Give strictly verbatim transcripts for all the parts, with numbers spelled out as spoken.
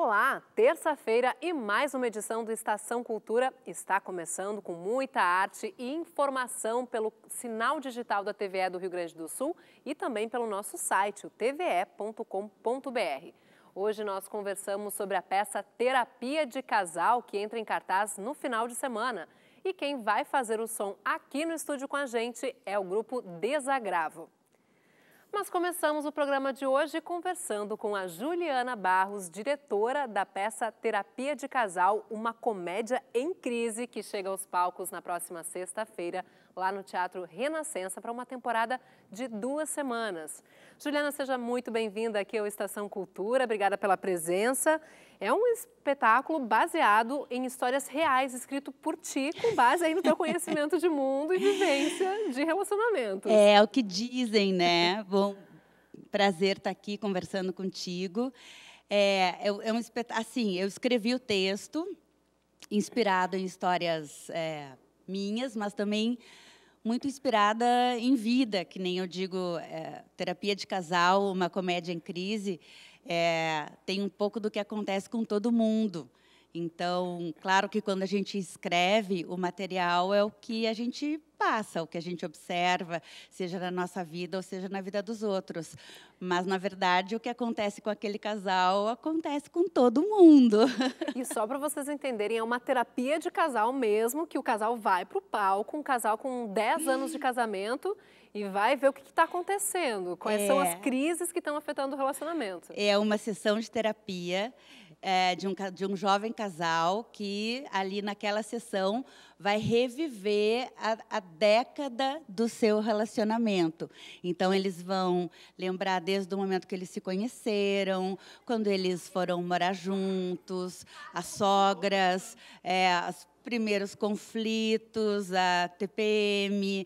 Olá, terça-feira e mais uma edição do Estação Cultura está começando com muita arte e informação pelo sinal digital da T V E do Rio Grande do Sul e também pelo nosso site, o t v e ponto com ponto b r. Hoje nós conversamos sobre a peça Terapia de Casal, que entra em cartaz no final de semana. E quem vai fazer o som aqui no estúdio com a gente é o grupo Desagravo. Nós começamos o programa de hoje conversando com a Juliana Barros, diretora da peça Terapia de Casal, uma comédia em crise que chega aos palcos na próxima sexta-feira, lá no Teatro Renascença, para uma temporada de duas semanas. Juliana, seja muito bem-vinda aqui ao Estação Cultura, obrigada pela presença. É um espetáculo baseado em histórias reais, escrito por ti, com base aí no teu conhecimento de mundo e vivência de relacionamentos. É o que dizem, né? Bom, prazer estar aqui conversando contigo. É, é um espetáculo, assim, eu escrevi o texto inspirado em histórias é, minhas, mas também muito inspirada em vida, que nem eu digo, é, Terapia de Casal, uma comédia em crise. É, tem um pouco do que acontece com todo mundo. Então, claro que quando a gente escreve, o material é o que a gente passa, o que a gente observa, seja na nossa vida ou seja na vida dos outros. Mas, na verdade, o que acontece com aquele casal acontece com todo mundo. E só para vocês entenderem, é uma terapia de casal mesmo, que o casal vai para o palco, um casal com dez anos de casamento, e vai ver o que está acontecendo, quais é. são as crises que estão afetando o relacionamento. É uma sessão de terapia é, de, um, de um jovem casal que, ali naquela sessão, vai reviver a, a década do seu relacionamento. Então, eles vão lembrar desde o momento que eles se conheceram, quando eles foram morar juntos, as sogras, é, as primeiros conflitos, a T P M,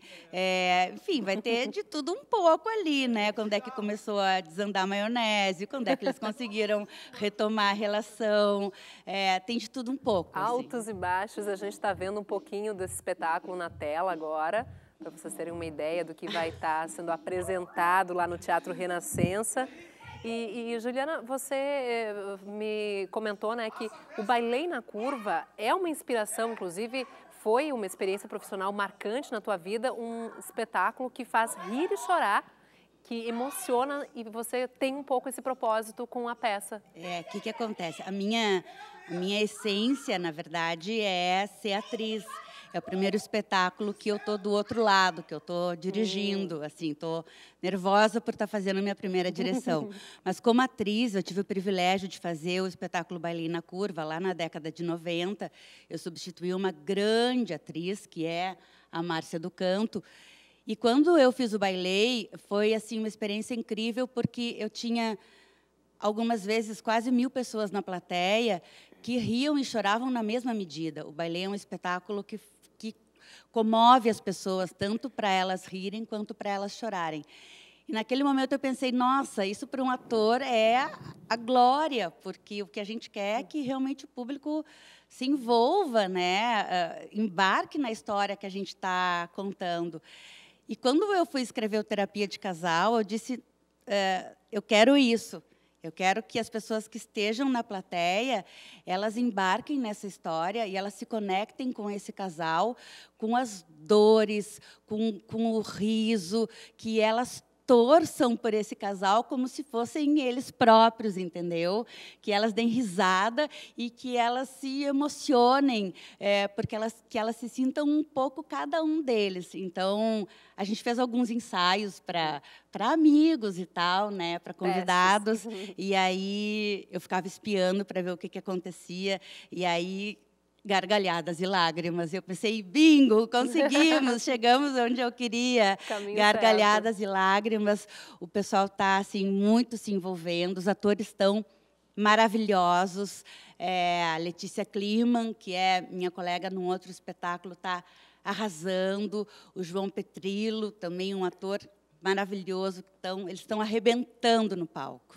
é, enfim, vai ter de tudo um pouco ali, né? Quando é que começou a desandar a maionese, quando é que eles conseguiram retomar a relação, é, tem de tudo um pouco. Altos assim. e baixos, a gente está vendo um pouquinho desse espetáculo na tela agora, para vocês terem uma ideia do que vai estar sendo apresentado lá no Teatro Renascença. E, e, Juliana, você eh, me comentou, né, que o Bailei na Curva é uma inspiração, inclusive foi uma experiência profissional marcante na tua vida, um espetáculo que faz rir e chorar, que emociona, e você tem um pouco esse propósito com a peça. É, o que que acontece? A minha, a minha essência, na verdade, é ser atriz. É o primeiro espetáculo que eu tô do outro lado, que eu tô dirigindo, hum. assim, tô nervosa por estar fazendo a minha primeira direção. Mas como atriz, eu tive o privilégio de fazer o espetáculo Bailei na Curva, lá na década de noventa. Eu substituí uma grande atriz, que é a Márcia do Canto. E quando eu fiz o Bailei, foi assim uma experiência incrível, porque eu tinha algumas vezes quase mil pessoas na plateia que riam e choravam na mesma medida. O Bailei é um espetáculo que que comove as pessoas, tanto para elas rirem quanto para elas chorarem. E naquele momento eu pensei, nossa, isso para um ator é a glória, porque o que a gente quer é que realmente o público se envolva, né, embarque na história que a gente está contando. E quando eu fui escrever o Terapia de Casal, eu disse, uh, eu quero isso. Eu quero que as pessoas que estejam na plateia, elas embarquem nessa história e elas se conectem com esse casal, com as dores, com, com o riso, que elas torçam por esse casal como se fossem eles próprios, entendeu? Que elas deem risada e que elas se emocionem, é, porque elas, que elas se sintam um pouco cada um deles. Então, a gente fez alguns ensaios para para amigos e tal, né, para convidados, e aí eu ficava espiando para ver o que, que acontecia, e aí gargalhadas e lágrimas. Eu pensei, bingo, conseguimos, chegamos onde eu queria. Caminho gargalhadas certo. E lágrimas. O pessoal está assim, muito se envolvendo, os atores estão maravilhosos. É, a Letícia Kliman, que é minha colega num outro espetáculo, está arrasando. O João Petrillo, também um ator maravilhoso. Então, eles estão arrebentando no palco.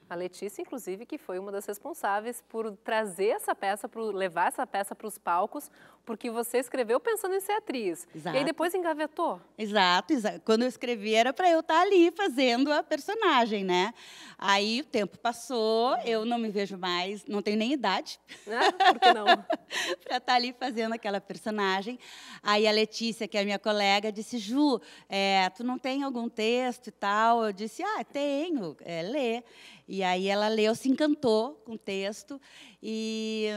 A Letícia, inclusive, que foi uma das responsáveis por trazer essa peça, por levar essa peça para os palcos, porque você escreveu pensando em ser atriz. Exato. E aí depois engavetou. Exato, exato. Quando eu escrevi era para eu estar ali fazendo a personagem, né? Aí o tempo passou, eu não me vejo mais, não tenho nem idade. Ah, por que não? Para estar ali fazendo aquela personagem. Aí a Letícia, que é a minha colega, disse, Ju, é, tu não tem algum texto e tal? Eu disse, ah, tenho, é, lê. E aí ela leu, se encantou com o texto. E,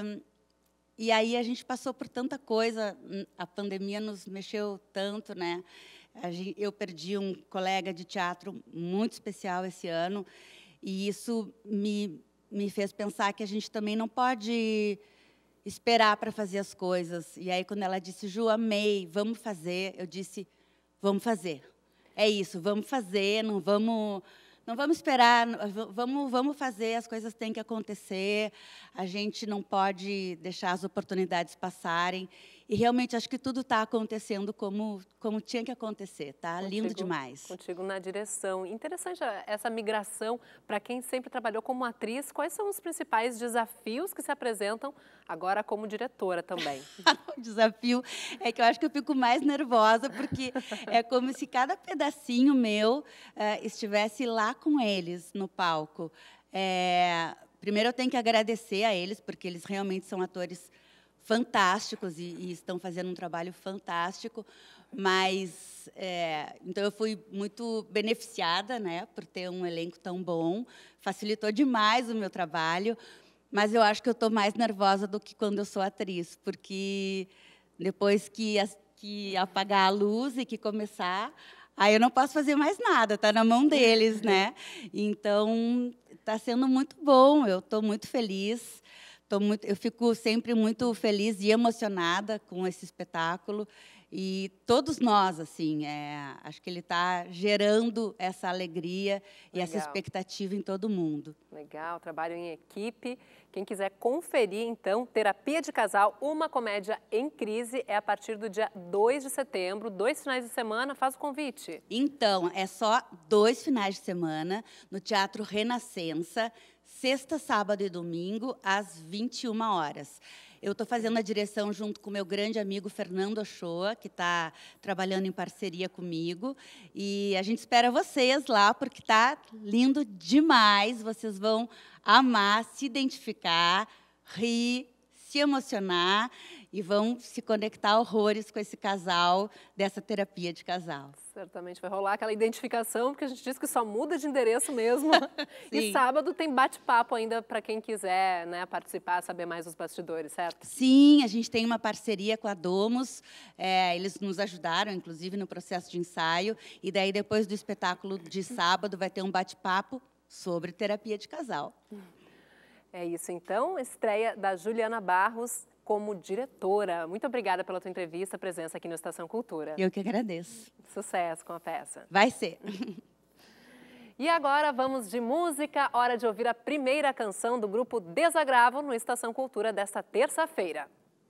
e aí a gente passou por tanta coisa, a pandemia nos mexeu tanto, né? A gente, eu perdi um colega de teatro muito especial esse ano, e isso me, me fez pensar que a gente também não pode esperar para fazer as coisas. E aí, quando ela disse, Ju, amei, vamos fazer, eu disse, vamos fazer. É isso, vamos fazer, não vamos... Não vamos esperar, vamos, vamos fazer, as coisas têm que acontecer, a gente não pode deixar as oportunidades passarem. E realmente acho que tudo está acontecendo como, como tinha que acontecer, tá? Contigo, lindo demais. Contigo na direção. Interessante essa migração para quem sempre trabalhou como atriz. Quais são os principais desafios que se apresentam agora como diretora também? O desafio é que eu acho que eu fico mais nervosa, porque é como se cada pedacinho meu uh, estivesse lá com eles no palco. É, primeiro eu tenho que agradecer a eles, porque eles realmente são atores fantásticos e, e estão fazendo um trabalho fantástico, mas é, então eu fui muito beneficiada, né, por ter um elenco tão bom, facilitou demais o meu trabalho, mas eu acho que eu estou mais nervosa do que quando eu sou atriz, porque depois que, as, que apagar a luz e que começar, aí eu não posso fazer mais nada, está na mão deles, né? Então está sendo muito bom, eu estou muito feliz. Tô muito, eu fico sempre muito feliz e emocionada com esse espetáculo. E todos nós, assim, é, acho que ele está gerando essa alegria e Legal. Essa expectativa em todo mundo. Legal, trabalho em equipe. Quem quiser conferir, então, Terapia de Casal, uma comédia em crise, é a partir do dia dois de setembro, dois finais de semana. Faz o convite. Então, é só dois finais de semana no Teatro Renascença, sexta, sábado e domingo, às vinte e uma horas. Eu estou fazendo a direção junto com o meu grande amigo Fernando Ochoa, que está trabalhando em parceria comigo. E a gente espera vocês lá, porque está lindo demais. Vocês vão amar, se identificar, rir, se emocionar e vão se conectar horrores com esse casal, dessa terapia de casal. Certamente vai rolar aquela identificação, porque a gente diz que só muda de endereço mesmo. E sábado tem bate-papo ainda para quem quiser, né, participar, saber mais dos bastidores, certo? Sim, a gente tem uma parceria com a Domus, é, eles nos ajudaram, inclusive, no processo de ensaio, e daí, depois do espetáculo de sábado, vai ter um bate-papo sobre terapia de casal. É isso, então, estreia da Juliana Barros como diretora. Muito obrigada pela tua entrevista, presença aqui no Estação Cultura. Eu que agradeço. Sucesso com a peça. Vai ser. E agora vamos de música, hora de ouvir a primeira canção do grupo Desagravo no Estação Cultura desta terça-feira.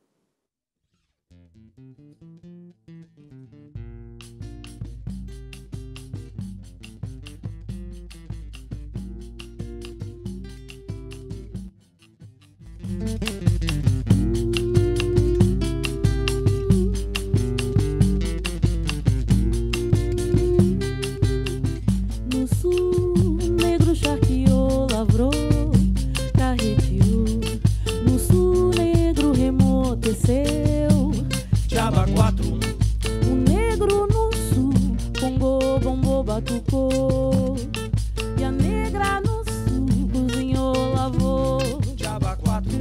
No sul, negro charqueou, lavrou, carreteou. No sul, negro remoteceu. Jaba quatro. O negro no sul, congô, bombô, batucou. E a negra no sul, cozinhou, lavou. Jaba quatro.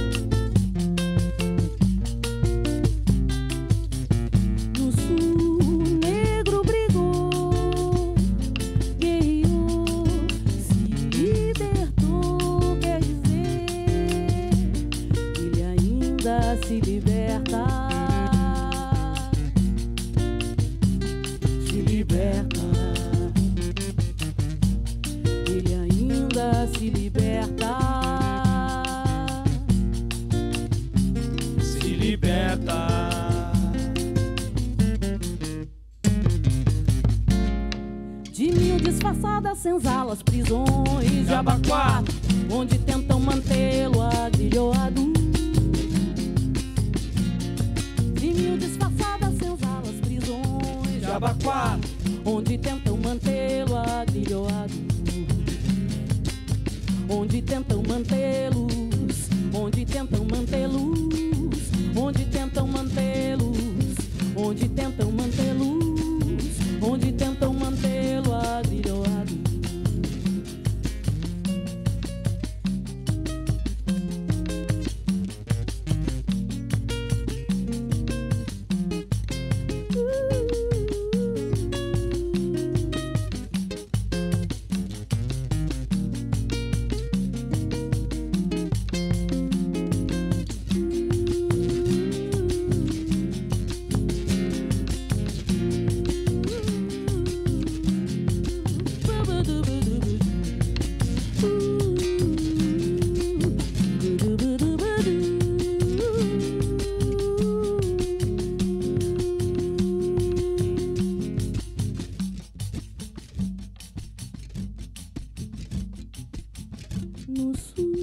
No sul, negro brigou, guerreou, se libertou, quer dizer, ele ainda se liberta, se liberta, ele ainda se liberta, Se liberta. de mil disfarçados. disfarçadas, senzalas, prisões de Abaquá, onde tentam mantê-lo agrilhoado. E mil disfarçadas, senzalas, prisões de Abaquá, onde tentam mantê-lo agrilhoado. Onde tentam mantê-los, onde tentam mantê-los, onde tentam mantê-los, onde tentam mantê-los, onde tentam mantê-lo agrilhoado. No sul.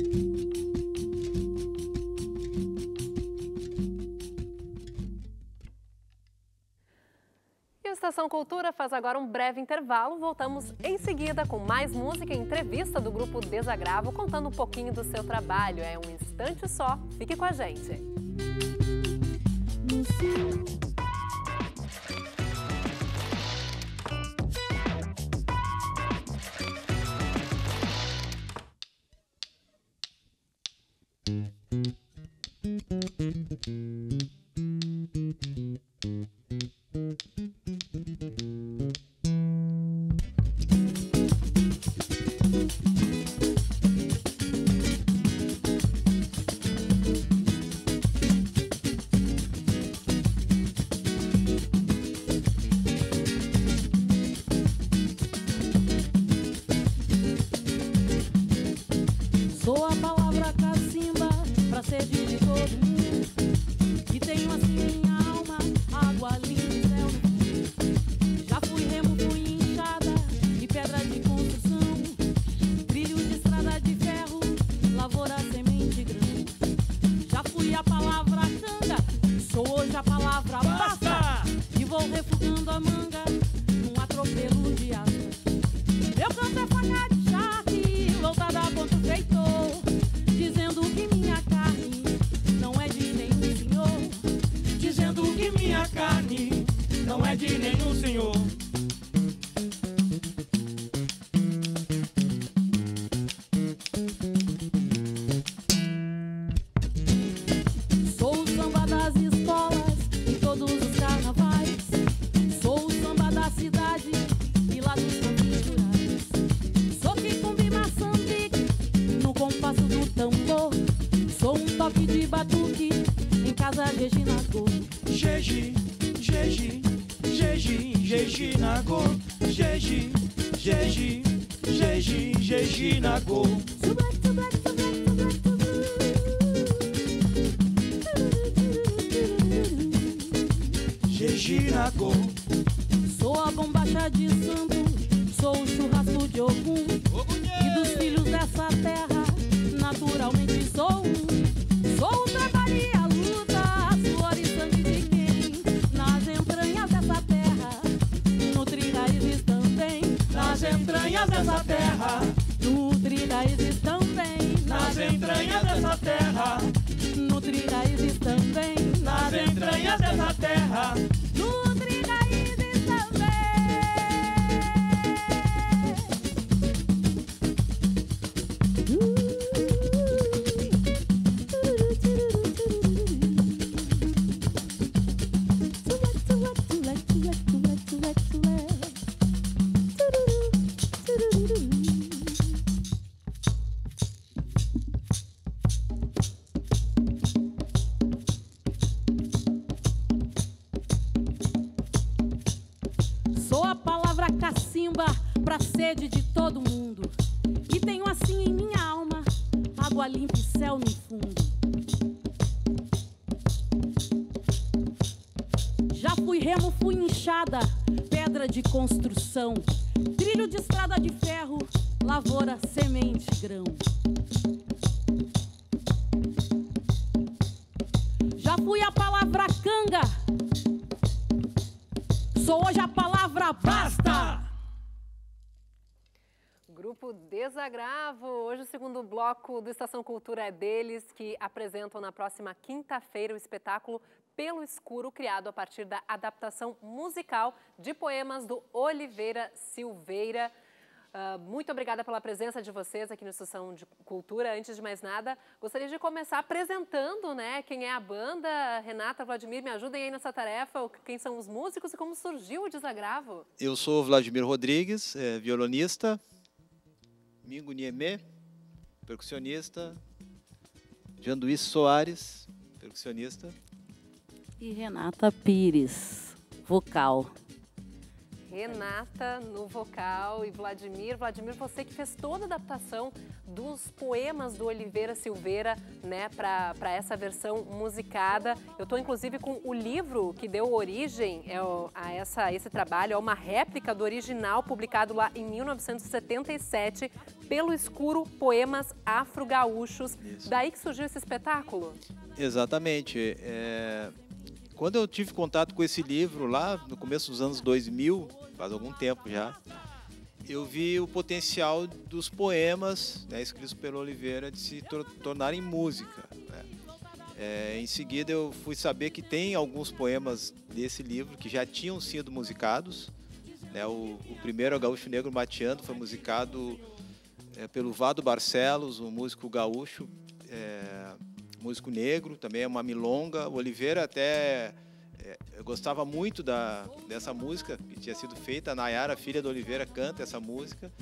E a Estação Cultura faz agora um breve intervalo. Voltamos em seguida com mais música e entrevista do grupo Desagravo, contando um pouquinho do seu trabalho. É um instante só. Fique com a gente. No sul. Sou a palavra cacimba pra sede de todo mundo, e tenho assim minha alma, água limpa e céu no fundo. Já fui remo, fui enxada e pedra de construção, trilho de estrada de ferro, lavoura, semente grande. Já fui a palavra canga, sou hoje a palavra basta, e vou refugando a manga num atropelo de asas. Meu canto é faca de charque, loutada a ponto feitor, dizendo que minha carne não é de nenhum senhor, dizendo que minha carne não é de nenhum senhor. Sou o samba das escolas em todos os carnavais, sou o samba da cidade e lá dos campos rurais. Sou Kikumbi Moçambique no compasso do tambor, sou um toque de batuque em casa de Ginagô. Jeji, Jeji, Jeji, Jeji Nagô. Jeji, Jeji, Jeji, Jeji Nagô. Jeji Nagô. Sou a bombacha de santo, sou o churrasco de Ogum, e dos filhos dessa terra, naturalmente sou um. Sou o trabalho e a luta, suor e sangue de quem nas entranhas dessa terra nutre raízes também. Nas entranhas dessa terra, Nutri raízes também. nas entranhas dessa terra, Nutri raízes também. nas entranhas dessa terra. Nutri raízes também. Sou a palavra cacimba pra sede de todo mundo, e tenho assim em minha alma água limpa e céu no fundo. Já fui remo, fui inchada, pedra de construção, Trilho de estrada de ferro, lavoura, semente, grão. Já fui a palavra canga, sou hoje a palavra basta. Grupo Desagravo. Hoje o segundo bloco do Estação Cultura é deles, que apresentam na próxima quinta-feira o espetáculo Pelo Escuro, criado a partir da adaptação musical de poemas do Oliveira Silveira. Uh, muito obrigada pela presença de vocês aqui no Estação de Cultura. Antes de mais nada, gostaria de começar apresentando, né, quem é a banda. Renata, Vladimir, me ajudem aí nessa tarefa. Quem são os músicos e como surgiu o Desagravo? Eu sou Vladimir Rodrigues, é, violonista. Mingo Niemê, percussionista. Janduí Soares, percussionista. E Renata Pires, vocal. Renata no vocal e Vladimir. Vladimir, você que fez toda a adaptação dos poemas do Oliveira Silveira, né, para essa versão musicada. Eu estou, inclusive, com o livro que deu origem é, a essa, esse trabalho. É uma réplica do original, publicado lá em mil novecentos e setenta e sete, Pelo Escuro, Poemas Afro-Gaúchos. Daí que surgiu esse espetáculo? Exatamente. É... Quando eu tive contato com esse livro, lá no começo dos anos dois mil, faz algum tempo já, eu vi o potencial dos poemas, né, escritos pelo Oliveira de se tor tornarem música, né? É, em seguida eu fui saber que tem alguns poemas desse livro que já tinham sido musicados, né? O, o primeiro, o Gaúcho Negro Mateando, foi musicado é, pelo Vado Barcelos, um músico gaúcho, é, músico negro, também é uma milonga. O Oliveira até é, eu gostava muito da, dessa música que tinha sido feita. A Nayara, filha do Oliveira, canta essa música.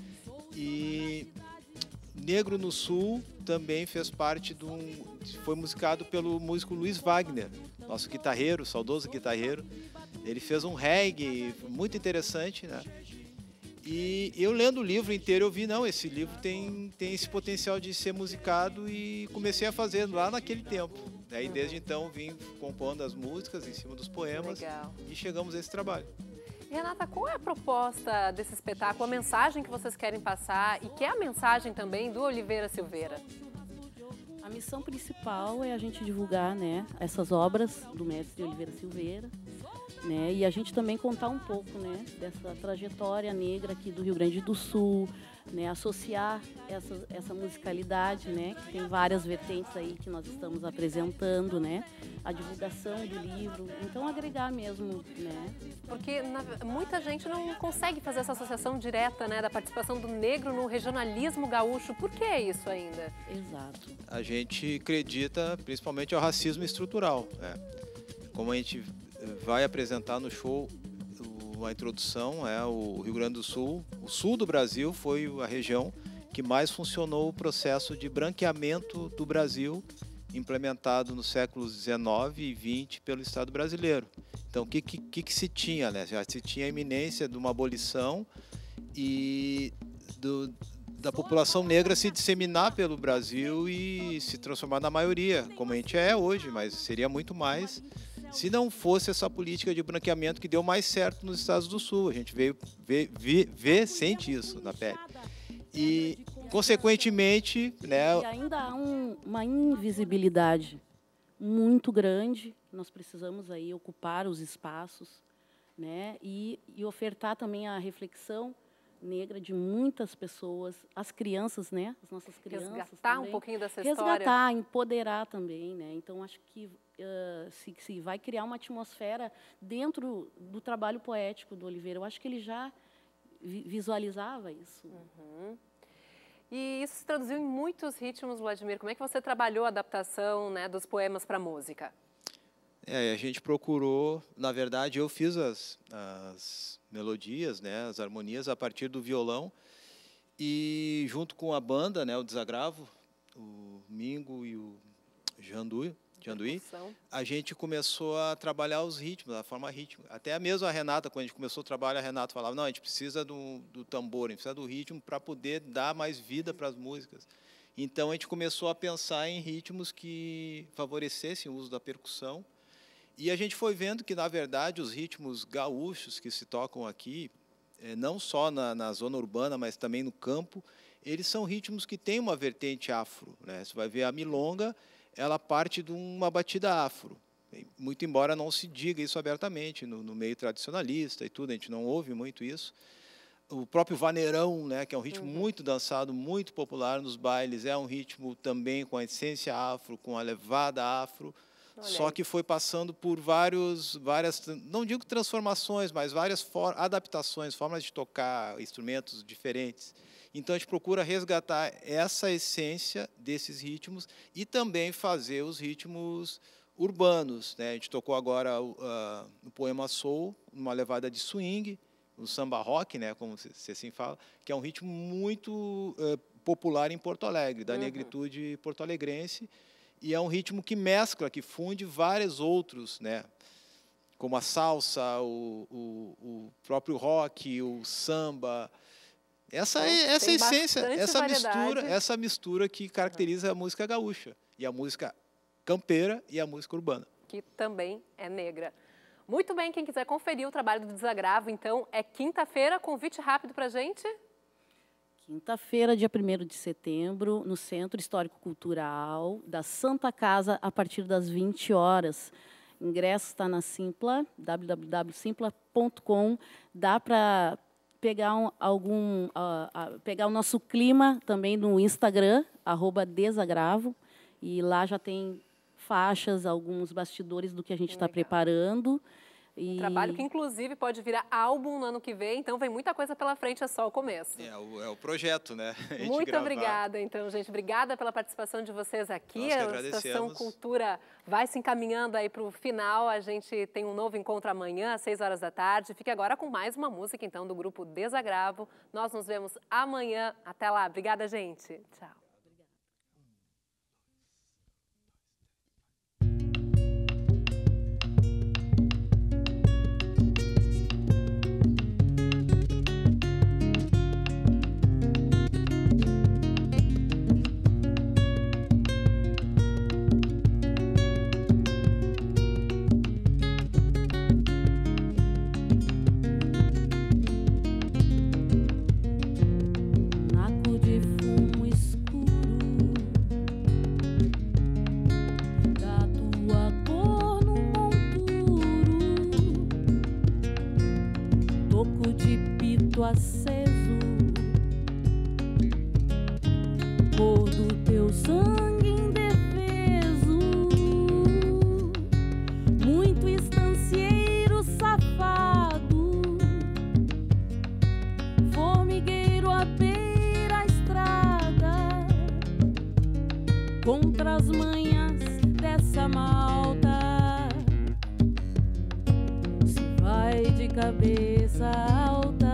E Negro no Sul também fez parte de um... Foi musicado pelo músico Luiz Wagner, nosso guitarreiro, saudoso guitarreiro. Ele fez um reggae muito interessante, né? E eu lendo o livro inteiro, eu vi, não, esse livro tem, tem esse potencial de ser musicado e comecei a fazer lá naquele tempo. Né? E desde então vim compondo as músicas em cima dos poemas. Legal. E chegamos a esse trabalho. Renata, qual é a proposta desse espetáculo, a mensagem que vocês querem passar e que é a mensagem também do Oliveira Silveira? A missão principal é a gente divulgar, né, essas obras do mestre Oliveira Silveira, né, e a gente também contar um pouco, né, dessa trajetória negra aqui do Rio Grande do Sul, né, associar essa, essa musicalidade, né, que tem várias vertentes aí que nós estamos apresentando, né, a divulgação do livro, então agregar mesmo, né. Porque na, muita gente não consegue fazer essa associação direta, né, da participação do negro no regionalismo gaúcho. Por que isso ainda? Exato. A gente acredita principalmente ao racismo estrutural, né? Como a gente vai apresentar no show a introdução, é o Rio Grande do Sul, o sul do Brasil foi a região que mais funcionou o processo de branqueamento do Brasil, implementado nos séculos dezenove e vinte pelo Estado brasileiro. Então, o que, que, que se tinha, né? Já se tinha a iminência de uma abolição e do, da população negra se disseminar pelo Brasil e se transformar na maioria, como a gente é hoje, mas seria muito mais se não fosse essa política de branqueamento que deu mais certo nos Estados do Sul. A gente veio ver, ver, ver sente isso na pele. E, consequentemente, né, e ainda há um, uma invisibilidade muito grande. Nós precisamos aí ocupar os espaços, né, e, e ofertar também a reflexão negra de muitas pessoas, as crianças, né, as nossas crianças. Resgatar também. um pouquinho dessa Resgatar, história. Resgatar, empoderar também, né. Então acho que uh, se, se vai criar uma atmosfera dentro do trabalho poético do Oliveira. Eu acho que ele já vi visualizava isso. Uhum. E isso se traduziu em muitos ritmos, Vladimir. Como é que você trabalhou a adaptação, né, dos poemas para música? É, a gente procurou, na verdade, eu fiz as, as melodias, né, as harmonias a partir do violão e junto com a banda, né, o Desagravo, o Mingo e o Janduí, Janduí, a gente começou a trabalhar os ritmos, a forma rítmica. Até mesmo a Renata, quando a gente começou o trabalho, a Renata falava, não, a gente precisa do, do tambor, a gente precisa do ritmo para poder dar mais vida para as músicas. Então, a gente começou a pensar em ritmos que favorecessem o uso da percussão. E a gente foi vendo que, na verdade, os ritmos gaúchos que se tocam aqui, é, não só na, na zona urbana, mas também no campo, eles são ritmos que têm uma vertente afro, né? Você vai ver a milonga, ela parte de uma batida afro, muito embora não se diga isso abertamente no, no meio tradicionalista e tudo, a gente não ouve muito isso. O próprio vaneirão, né, que é um ritmo uhum. muito dançado, muito popular nos bailes, é um ritmo também com a essência afro, com a levada afro, Olha só aí. que foi passando por vários, várias, não digo transformações, mas várias for, adaptações, formas de tocar instrumentos diferentes. Então, a gente procura resgatar essa essência desses ritmos e também fazer os ritmos urbanos, né? A gente tocou agora o, uh, o poema soul, uma levada de swing, o samba rock, né, como se assim fala, que é um ritmo muito uh, popular em Porto Alegre, da uhum. negritude porto-alegrense, e é um ritmo que mescla, que funde vários outros, né, como a salsa, o, o, o próprio rock, o samba. Essa é essa essência, essa mistura, essa mistura que caracteriza uhum. a música gaúcha, e a música campeira e a música urbana. Que também é negra. Muito bem, quem quiser conferir o trabalho do Desagravo, então, é quinta-feira, convite rápido para a gente. Quinta-feira, dia primeiro de setembro, no Centro Histórico Cultural da Santa Casa, a partir das vinte horas. Ingresso está na Simpla, w w w ponto simpla ponto com. Dá para pegar um, algum, uh, uh, pegar o nosso clima também no Instagram, arroba Desagravo, e lá já tem faixas, alguns bastidores do que a gente está preparando. Um e... trabalho que, inclusive, pode virar álbum no ano que vem, então vem muita coisa pela frente, é só o começo. É o, é o projeto, né? Muito gravar. obrigada, então, gente. Obrigada pela participação de vocês aqui. Nós que a Estação Cultura vai se encaminhando aí para o final. A gente tem um novo encontro amanhã, às seis horas da tarde. Fique agora com mais uma música, então, do grupo Desagravo. Nós nos vemos amanhã. Até lá. Obrigada, gente. Tchau. Aceso, cor do teu sangue indefeso, muito estancieiro safado, formigueiro à beira estrada, contra as manhas dessa malta, se vai de cabeça alta.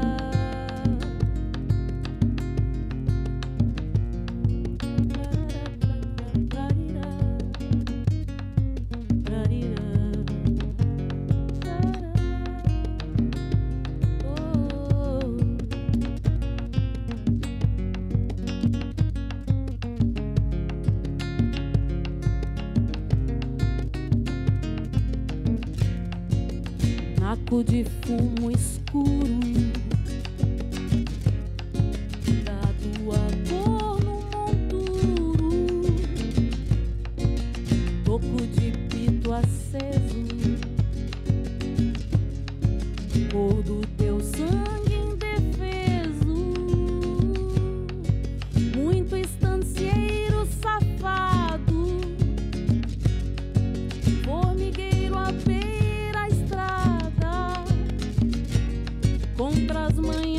Naco de fumo escuro, da tua cor no monturo, toco de pito aceso, cor do teu sangue indefeso, muito estancieiro safado, formigueiro à beira contra as manhãs